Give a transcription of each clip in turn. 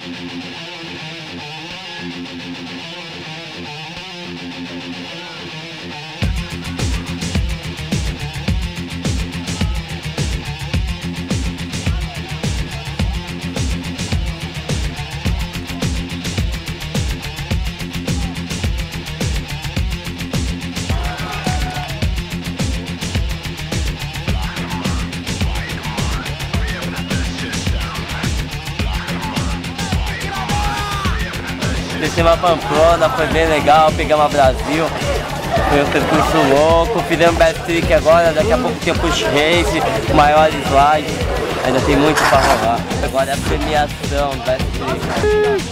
Descemos a Pamplona, foi bem legal, pegamos a Brasil, foi um percurso louco, fizemos backtrick agora, daqui a pouco tem push race, o maior slide, ainda tem muito para rolar. Agora é a premiação do backtrick.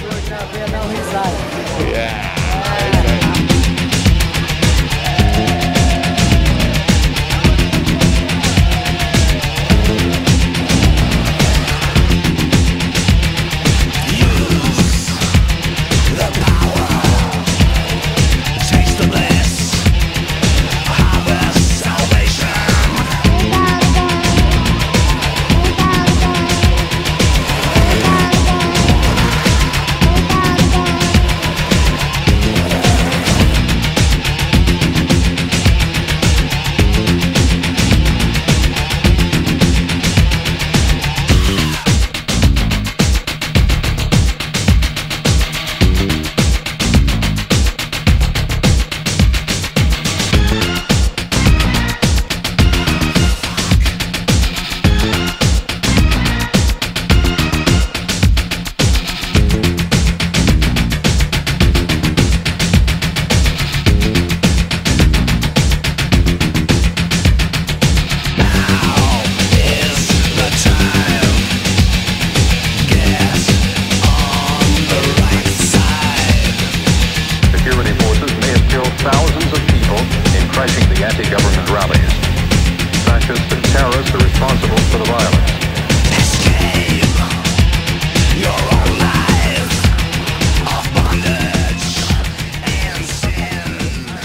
Thousands of people in crushing the anti-government rallies. Fascists and terrorists are responsible for the violence. Escape your own life of bondage and sin.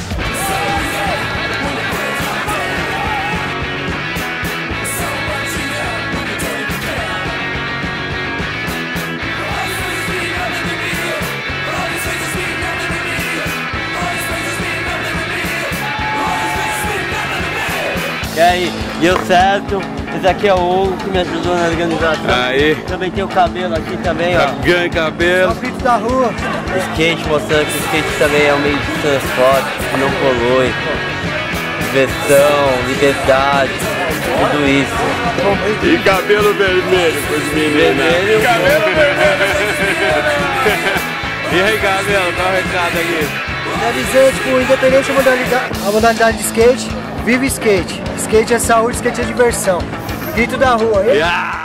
E aí, deu certo. Esse aqui é o Hugo que me ajudou na organização. Aí. Também tem o Cabelo aqui também, ó. Ganha cabelo. Grito da rua. Skate, mostrando que o skate também é um meio de transporte, que não polui. Diversão, liberdade, tudo isso. E cabelo vermelho com os meninos. Vermelho. Cabelo vermelho. E aí, Cabelo, dá um recado aqui. Quer dizer, tipo, independente da modalidade de skate, vive skate. Skate é saúde, skate é diversão. Grito da rua. Yeah.